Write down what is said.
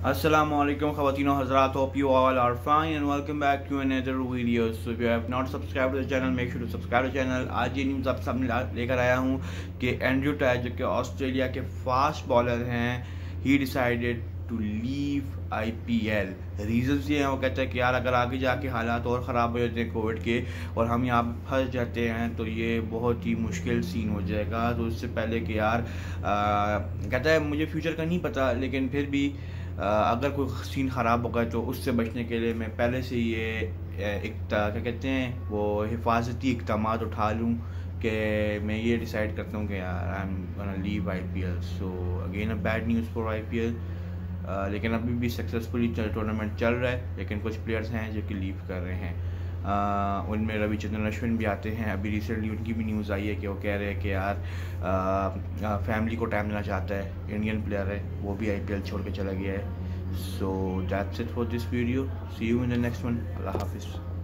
Assalamualaikum ख़वातीन और हज़रात, hope you all are fine and welcome back to another video. So if you have not subscribed to the channel, make sure to subscribe to the channel. आज ये news आप सामने लेकर आया हूँ कि एंड्रयू टाई जो कि ऑस्ट्रेलिया के फास्ट बॉलर हैं, he decided to leave IPL। Reasons ये हैं, वो कहते हैं कि यार अगर आगे जाके हालात और ख़राब हो जाते हैं कोविड के और हम यहाँ फंस जाते हैं तो ये बहुत ही मुश्किल सीन हो जाएगा। तो उससे पहले कि यार कहता है मुझे फ्यूचर का नहीं पता, लेकिन फिर भी अगर कोई सीन ख़राब होगा तो उससे बचने के लिए मैं पहले से ये क्या कहते हैं वो हिफाजती इक़दामात उठा लूँ कि मैं ये डिसाइड करता हूँ कि यार I am gonna leave IPL। So again a bad news for IPL। लेकिन अभी भी सक्सेसफुली टूर्नामेंट चल रहा है, लेकिन कुछ प्लेयर्स हैं जो कि लीव कर रहे हैं। उनमें रविचंद्रन अश्विन भी आते हैं। अभी रिसेंटली उनकी भी न्यूज़ आई है कि वो कह रहे हैं कि यार फैमिली को टाइम देना चाहता है। इंडियन प्लेयर है, वो भी IPL छोड़ के चला गया है। So that's it for this video. See you in the next one. अल्लाह हाफिज़।